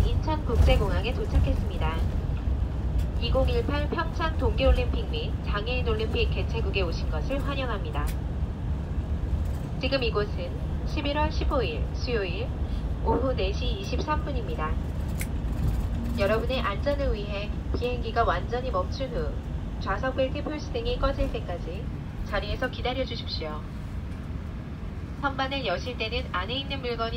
인천국제공항에 도착했습니다. 2018 평창 동계올림픽 및 장애인올림픽 개최국에 오신 것을 환영합니다. 지금 이곳은 11월 15일 수요일 오후 4시 23분입니다. 여러분의 안전을 위해 비행기가 완전히 멈춘 후 좌석 벨트 풀스등이 꺼질 때까지 자리에서 기다려 주십시오. 선반을 여실 때는 안에 있는 물건이